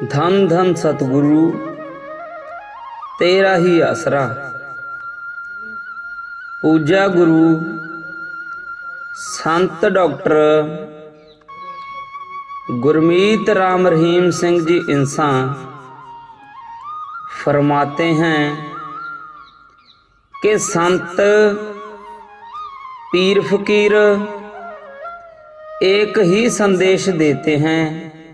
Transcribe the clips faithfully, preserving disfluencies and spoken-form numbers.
धन धन सतगुरु तेरा ही आसरा। पूजा गुरु संत डॉक्टर गुरमीत राम रहीम सिंह जी इंसान फरमाते हैं कि संत पीर फकीर एक ही संदेश देते हैं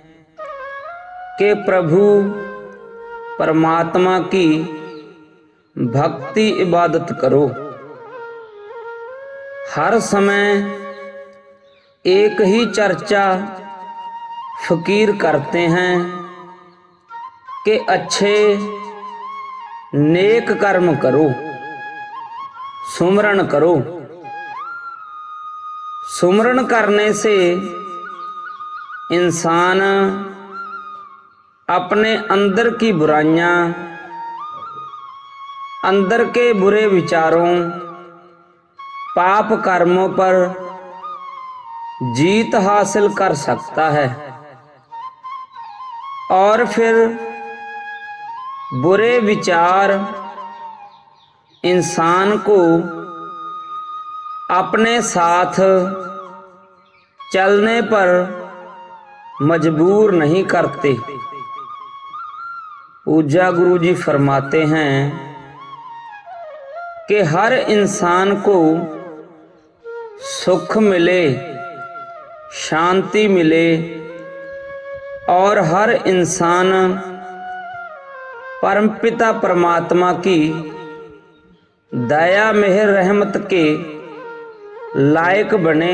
कि प्रभु परमात्मा की भक्ति इबादत करो। हर समय एक ही चर्चा फकीर करते हैं कि अच्छे नेक कर्म करो, सुमरन करो। सुमरन करने से इंसान अपने अंदर की बुराइयां, अंदर के बुरे विचारों, पाप कर्मों पर जीत हासिल कर सकता है और फिर बुरे विचार इंसान को अपने साथ चलने पर मजबूर नहीं करते। पूजा गुरु जी फरमाते हैं कि हर इंसान को सुख मिले, शांति मिले और हर इंसान परमपिता परमात्मा की दया मेहर रहमत के लायक बने।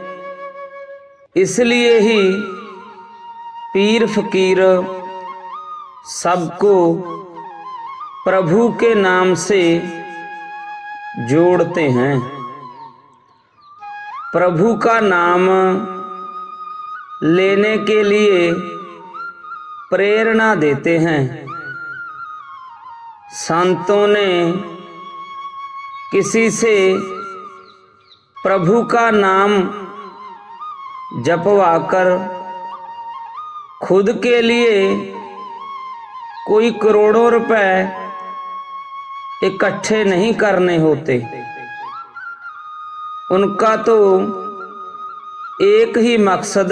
इसलिए ही पीर फकीर सबको प्रभु के नाम से जोड़ते हैं, प्रभु का नाम लेने के लिए प्रेरणा देते हैं। संतों ने किसी से प्रभु का नाम जपवाकर खुद के लिए कोई करोड़ों रुपए इकट्ठे नहीं करने होते। उनका तो एक ही मकसद,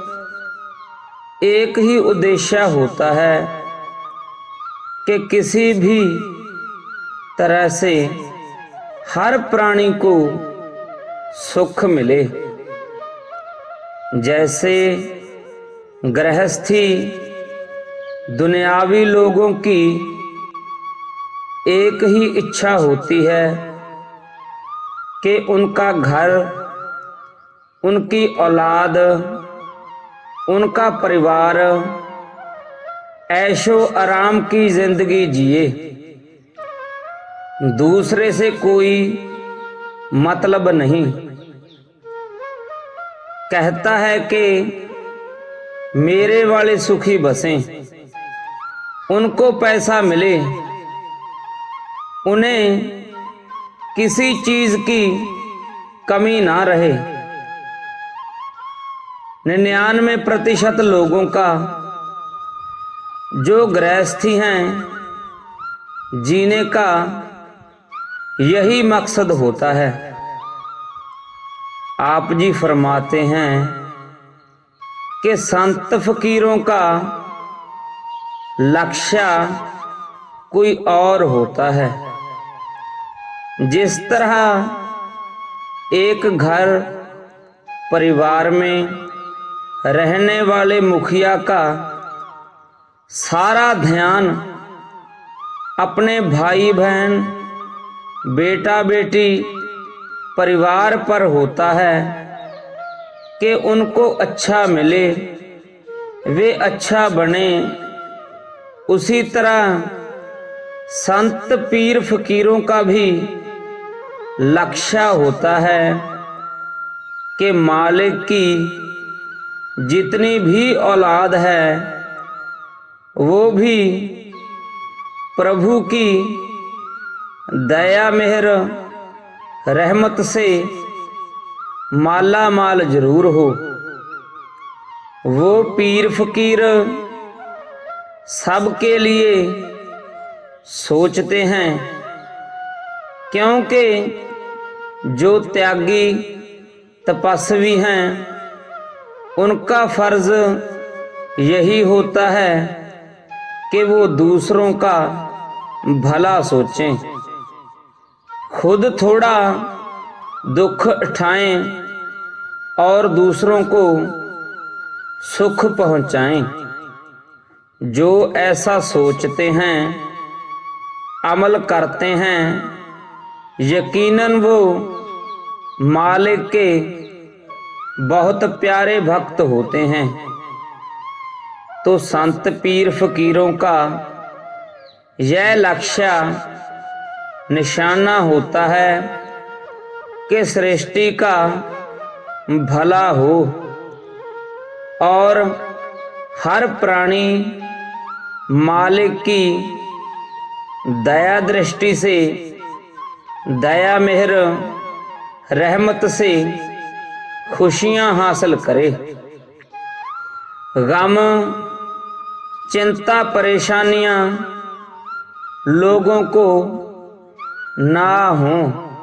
एक ही उद्देश्य होता है कि किसी भी तरह से हर प्राणी को सुख मिले। जैसे गृहस्थी दुनियावी लोगों की एक ही इच्छा होती है कि उनका घर, उनकी औलाद, उनका परिवार ऐशो आराम की जिंदगी जिए, दूसरे से कोई मतलब नहीं। कहता है कि मेरे वाले सुखी बसें, उनको पैसा मिले, उन्हें किसी चीज की कमी ना रहे। निन्यानवे प्रतिशत लोगों का जो गृहस्थी हैं जीने का यही मकसद होता है। आप जी फरमाते हैं कि संत फकीरों का लक्ष्य कोई और होता है। जिस तरह एक घर परिवार में रहने वाले मुखिया का सारा ध्यान अपने भाई बहन, बेटा बेटी, परिवार पर होता है कि उनको अच्छा मिले, वे अच्छा बने, उसी तरह संत पीर फकीरों का भी लक्ष्य होता है कि मालिक की जितनी भी औलाद है वो भी प्रभु की दया मेहर रहमत से माला माल जरूर हो। वो पीर फकीर सबके लिए सोचते हैं, क्योंकि जो त्यागी तपस्वी हैं उनका फर्ज यही होता है कि वो दूसरों का भला सोचें, खुद थोड़ा दुख उठाएं और दूसरों को सुख पहुंचाएं। जो ऐसा सोचते हैं, अमल करते हैं, यकीनन वो मालिक के बहुत प्यारे भक्त होते हैं। तो संत पीर फकीरों का यह लक्ष्य निशाना होता है कि सृष्टि का भला हो और हर प्राणी मालिक की दया दृष्टि से, दया मेहर रहमत से खुशियां हासिल करे, गम चिंता परेशानियां लोगों को ना हो,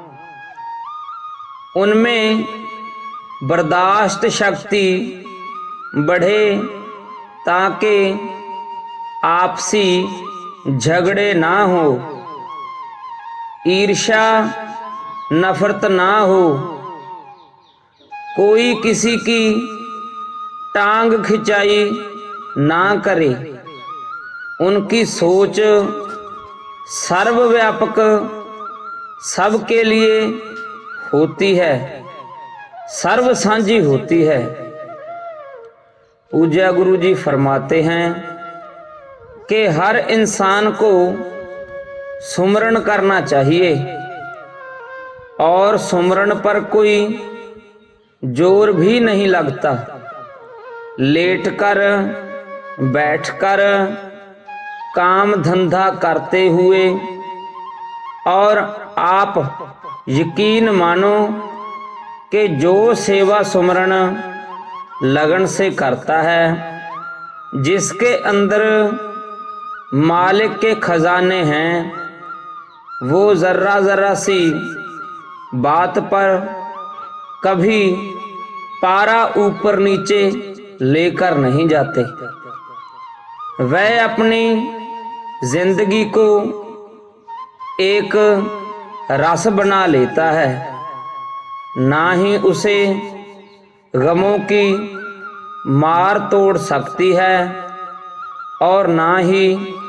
उनमें बर्दाश्त शक्ति बढ़े ताकि आपसी झगड़े ना हो, ईर्ष्या नफरत ना हो, कोई किसी की टांग खिंचाई ना करे, उनकी सोच सर्वव्यापक सबके लिए होती है, सर्व साझी होती है। पूज्य गुरु जी फरमाते हैं कि हर इंसान को सुमरण करना चाहिए और सुमरण पर कोई जोर भी नहीं लगता। लेटकर बैठकर काम धंधा करते हुए, और आप यकीन मानो कि जो सेवा सुमरण लगन से करता है, जिसके अंदर मालिक के खजाने हैं, वो जर्रा जर्रा सी बात पर कभी पारा ऊपर नीचे लेकर नहीं जाते। वह अपनी जिंदगी को एक रस बना लेता है, ना ही उसे गमों की मार तोड़ सकती है और ना ही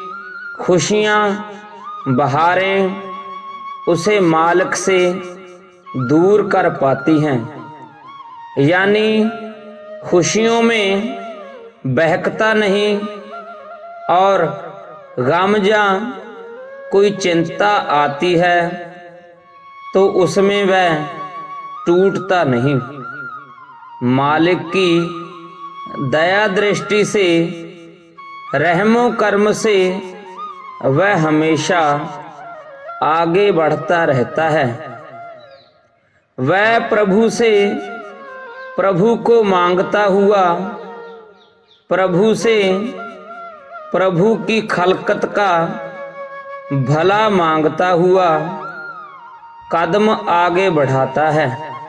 खुशियां बहारें उसे मालिक से दूर कर पाती हैं। यानी खुशियों में बहकता नहीं और गम या कोई चिंता आती है तो उसमें वह टूटता नहीं। मालिक की दया दृष्टि से, रहमो कर्म से वह हमेशा आगे बढ़ता रहता है। वह प्रभु से प्रभु को मांगता हुआ, प्रभु से प्रभु की खलकत का भला मांगता हुआ कदम आगे बढ़ाता है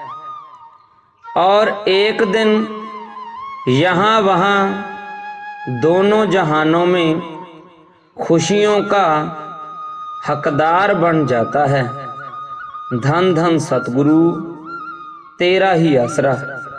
और एक दिन यहाँ वहाँ दोनों जहानों में खुशियों का हकदार बन जाता है। धन धन सतगुरु तेरा ही आसरा।